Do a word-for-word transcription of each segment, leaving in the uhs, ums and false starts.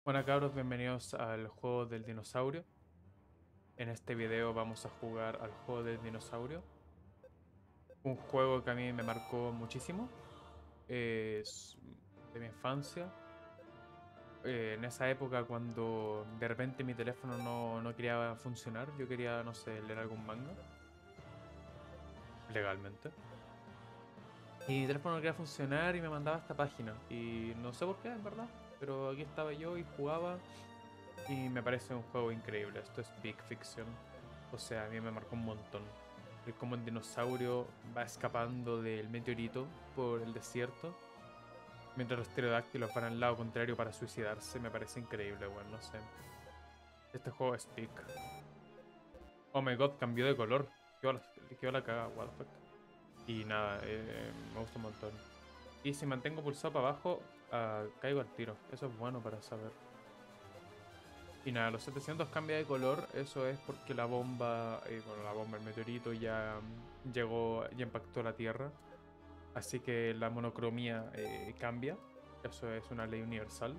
Hola cabros, bienvenidos al juego del dinosaurio. En este video vamos a jugar al juego del dinosaurio. Un juego que a mí me marcó muchísimo. Es de mi infancia. Eh, en esa época cuando de repente mi teléfono no, no quería funcionar, yo quería, no sé, leer algún manga. Legalmente. Y mi teléfono no quería funcionar y me mandaba a esta página. Y no sé por qué, en verdad. Pero aquí estaba yo y jugaba. Y me parece un juego increíble. Esto es Big Fiction. O sea, a mí me marcó un montón. El cómo el dinosaurio va escapando del meteorito por el desierto. Mientras los pterodáctilos van al lado contrario para suicidarse. Me parece increíble, bueno, no sé. Este juego es Big. Oh my god, cambió de color. Quedó la, quedó la cagada, what the fuck. Y nada, eh, me gusta un montón. Y si mantengo pulsado para abajo, ah, caigo al tiro. Eso es bueno para saber. Y nada, los setecientos cambia de color, eso es porque la bomba, eh, bueno, la bomba, el meteorito ya mm, llegó, ya impactó la Tierra, así que la monocromía eh, cambia, eso es una ley universal.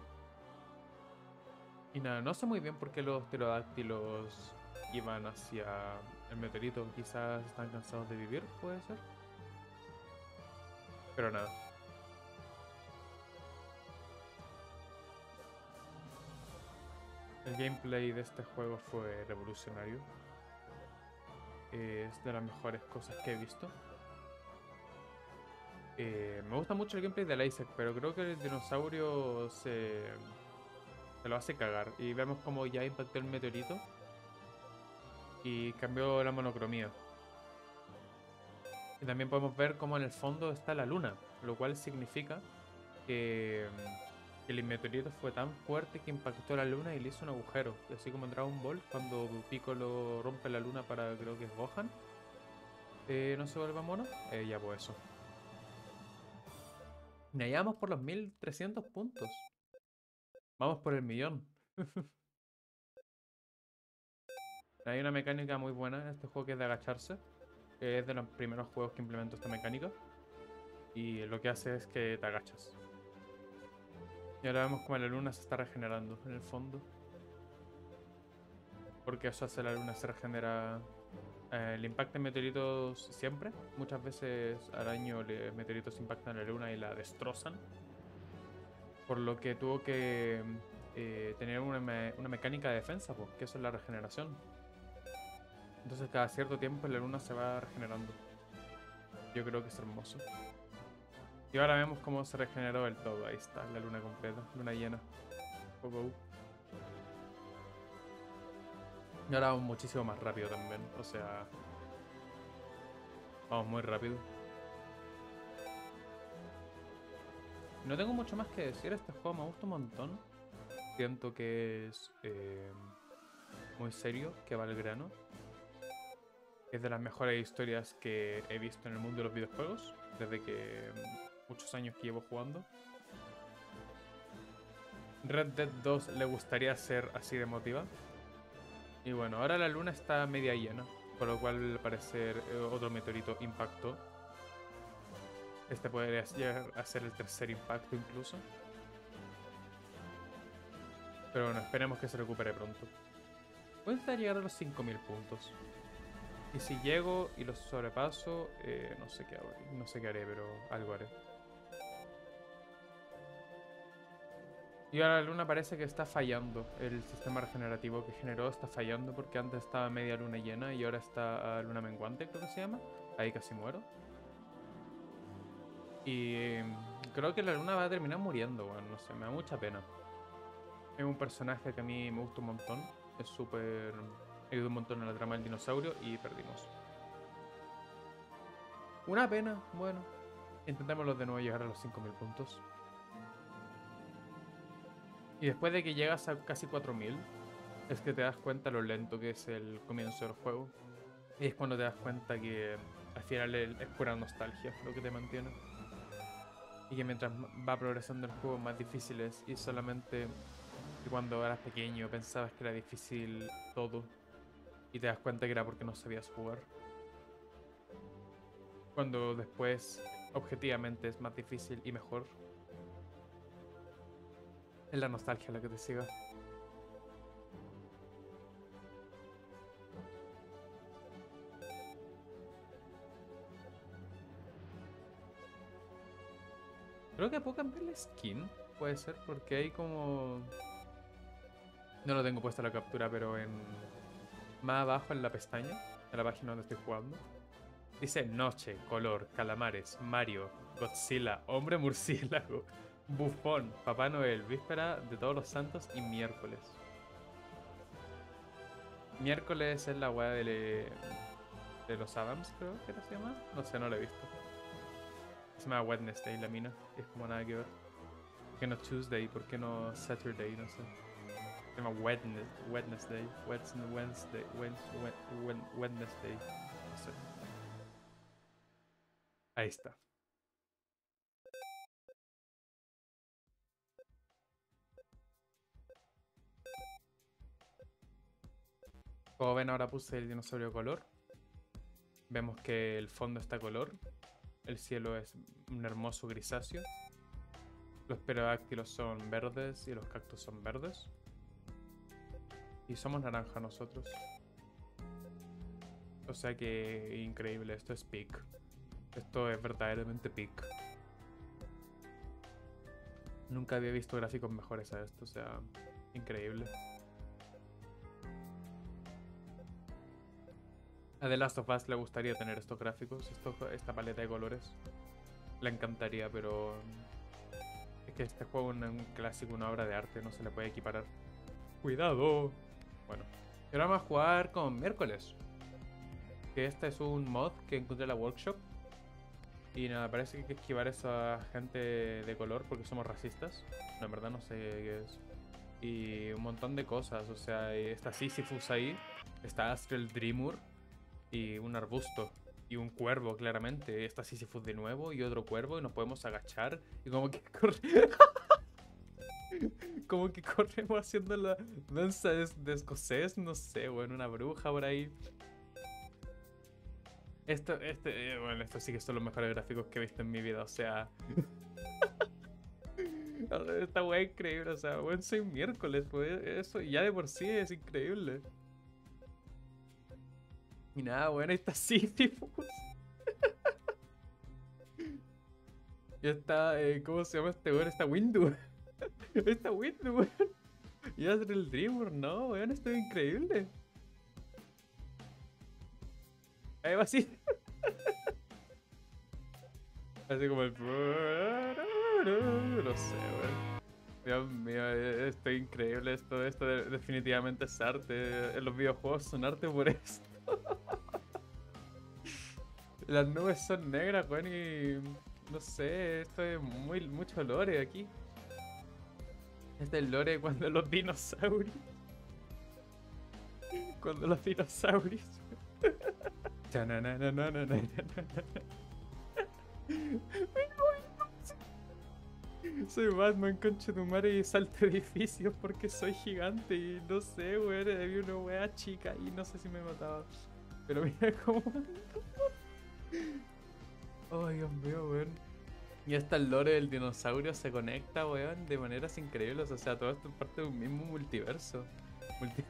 Y nada, no sé muy bien por qué los pterodáctilos iban hacia el meteorito, quizás están cansados de vivir, puede ser, pero nada. El gameplay de este juego fue revolucionario, es de las mejores cosas que he visto. Eh, me gusta mucho el gameplay del Isaac, pero creo que el dinosaurio se, se lo hace cagar. Y vemos como ya impactó el meteorito y cambió la monocromía. Y también podemos ver cómo en el fondo está la luna, lo cual significa que, mm, que el meteorito fue tan fuerte que impactó la luna y le hizo un agujero. Y así como en Dragon Ball, cuando Piccolo rompe la luna para, creo que es Gohan, eh, no se vuelva mono, eh, ya pues eso. Y allá vamos por los mil trescientos puntos. Vamos por el millón. Hay una mecánica muy buena en este juego que es de agacharse. Que es de los primeros juegos que implementó esta mecánica. Y lo que hace es que te agachas. Y ahora vemos como la luna se está regenerando en el fondo. Porque eso hace la luna se regenera. Eh, le impactan meteoritos siempre. Muchas veces al año los meteoritos impactan la luna y la destrozan. Por lo que tuvo que eh, tener una, me una mecánica de defensa, pues, que eso es la regeneración. Entonces cada cierto tiempo la luna se va regenerando. Yo creo que es hermoso. Y ahora vemos cómo se regeneró el todo. Ahí está, la luna completa, luna llena. Oh, oh. Y ahora vamos muchísimo más rápido también. O sea, vamos muy rápido. No tengo mucho más que decir. Este juego me gusta un montón. Siento que es eh, muy serio, que va al grano. Es de las mejores historias que he visto en el mundo de los videojuegos. Desde que mm, muchos años que llevo jugando. Red Dead dos le gustaría ser así de emotiva. Y bueno, ahora la luna está media llena, por lo cual al parecer eh, otro meteorito impactó. Este podría llegar a ser el tercer impacto incluso. Pero bueno, esperemos que se recupere pronto. Voy a intentar llegar a los cinco mil puntos. Y si llego y los sobrepaso, eh, no sé qué haré, no sé qué haré, pero algo haré. Y ahora la luna parece que está fallando. El sistema regenerativo que generó está fallando porque antes estaba media luna llena y ahora está a luna menguante, creo que se llama. Ahí casi muero. Y eh, creo que la luna va a terminar muriendo, bueno, no sé, me da mucha pena. Es un personaje que a mí me gusta un montón. Es súper... Ayuda un montón en la trama del dinosaurio y perdimos. Una pena, bueno. Intentémoslo de nuevo llegar a los cinco mil puntos. Y después de que llegas a casi cuatro mil, es que te das cuenta lo lento que es el comienzo del juego. Y es cuando te das cuenta que al final es pura nostalgia lo que te mantiene. Y que mientras va progresando el juego más difícil es. Y solamente que cuando eras pequeño pensabas que era difícil todo. Y te das cuenta que era porque no sabías jugar. Cuando después objetivamente es más difícil y mejor. Es la nostalgia la que te siga. Creo que puedo cambiar la skin. Puede ser porque hay como... No lo tengo puesta la captura, pero en... Más abajo en la pestaña, en la página donde estoy jugando. Dice noche, color, calamares, Mario, Godzilla, hombre murciélago, bufón, Papá Noel, víspera de todos los santos y miércoles. Miércoles es la weá de, le- de los Adams, creo que se llama. No sé, no la he visto. Se llama Wednesday la mina. Es como nada que ver. ¿Por qué no Tuesday? ¿Por qué no Saturday? No sé. Se llama Wednesday. Wednesday. Wednesday. Wednesday. Wednesday. Wednesday. No sé. Ahí está. Como ven, ahora puse el dinosaurio color. Vemos que el fondo está color. El cielo es un hermoso grisáceo. Los pterodáctilos son verdes y los cactus son verdes. Y somos naranja nosotros. O sea que increíble, esto es peak. Esto es verdaderamente peak. Nunca había visto gráficos mejores a esto, o sea, increíble. A The Last of Us le gustaría tener estos gráficos, esto, esta paleta de colores. Le encantaría, pero es que este juego es un clásico, una obra de arte, no se le puede equiparar. ¡Cuidado! Bueno, y ahora vamos a jugar con miércoles. Que este es un mod que encontré en la workshop. Y nada, parece que hay que esquivar a esa gente de color porque somos racistas. No, en verdad no sé qué es. Y un montón de cosas, o sea, está Sisyphus ahí, está Astral Dreamur y un arbusto y un cuervo, claramente. Está Sisyphus de nuevo y otro cuervo y nos podemos agachar y como que corre... como que corremos haciendo la danza de, de escocés, no sé, bueno, una bruja por ahí. Esto, este, eh, bueno, esto sí que son los mejores gráficos que he visto en mi vida, o sea... Esta weá es increíble, o sea, bueno, soy miércoles, pues eso ya de por sí es increíble. Y nada, bueno, ahí está Sisyphus. Y está, eh, ¿cómo se llama este weón? Está Windu. Está Windu, weón. Y hacer el Dreamer, no, weón, esto es increíble. Ahí va así. Así como el... No sé, weón. Dios mío, esto es increíble. Esto, esto de- definitivamente es arte. En los videojuegos son arte por esto. Las nubes son negras, weón, y... No sé, esto es muy, mucho lore aquí. Este es el lore cuando los dinosaurios... Cuando los dinosaurios... Chananananananana. Soy Batman, concha tu madre, y salto edificios porque soy gigante y no sé, weón, había una wea chica y no sé si me mataba. Pero mira cómo... Oh, Dios mío, weón. Y hasta el lore del dinosaurio se conecta, weón, de maneras increíbles. O sea, todo esto es parte de un mismo multiverso. Multi-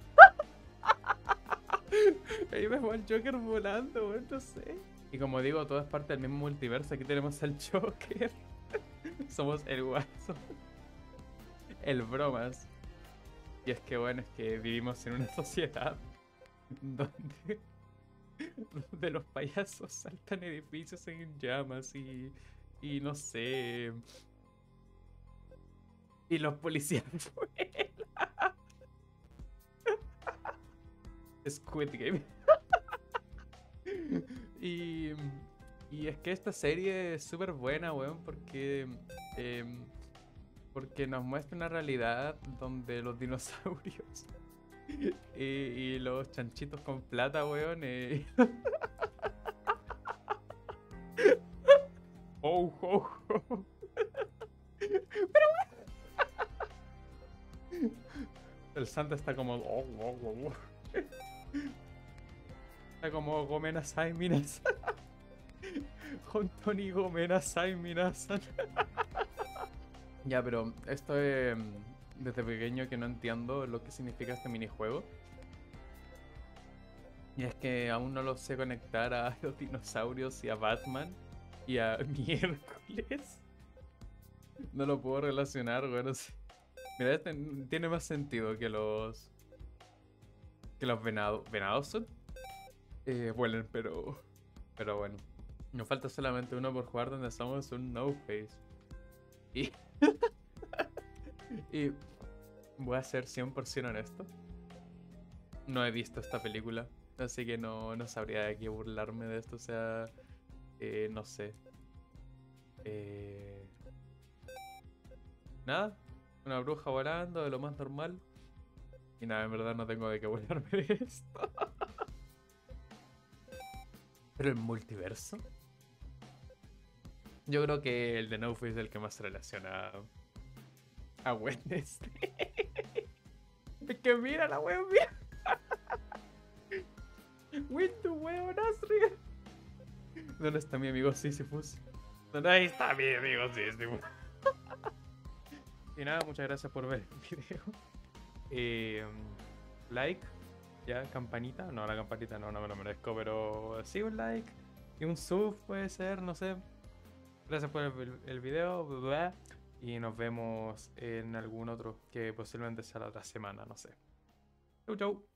Ahí vemos al Joker volando, weón, no sé. Y como digo, todo es parte del mismo multiverso. Aquí tenemos al Joker. Somos el Guaso. El Bromas. Y es que, bueno, es que vivimos en una sociedad donde, donde los payasos saltan edificios en llamas y, y no sé. Y los policías vuelan. Squid Game. Y, y es que esta serie es súper buena, weón, porque, em, porque nos muestra una realidad donde los dinosaurios y, y los chanchitos con plata, weón, eh, oh, oh, oh. El Santa está como... oh, oh, oh, oh. Está como Gomena Sai Minasan. Hontoni Gomena Sai Minasan. Ya, pero esto es... desde pequeño que no entiendo lo que significa este minijuego. Y es que aún no lo sé conectar a los dinosaurios y a Batman y a miércoles. No lo puedo relacionar, bueno. Sí. Mira, este tiene más sentido que los. Que los venados. ¿Venados son? Eh, vuelen, pero. Pero bueno. Nos falta solamente uno por jugar donde somos un no face. Y. y. Voy a ser cien por ciento honesto. No he visto esta película. Así que no, no sabría de qué burlarme de esto. O sea. Eh, no sé. Eh. Nada. Una bruja volando, de lo más normal. Y nada, en verdad no tengo de qué burlarme de esto. Pero el multiverso. Yo creo que el de No Face es el que más se relaciona a Wednesday. Es que mira la wea, mira. Win tu weón, Asri. ¿Dónde está mi amigo Sisyphus? ¿Dónde ahí está mi amigo Sisyphus? Y nada, muchas gracias por ver el video. Eh, like, ya, campanita. No, la campanita no, no me lo merezco, pero sí un like y un sub puede ser, no sé. Gracias por el, el video. Bla, bla, y nos vemos en algún otro que posiblemente sea la otra semana, no sé. Chau, chau.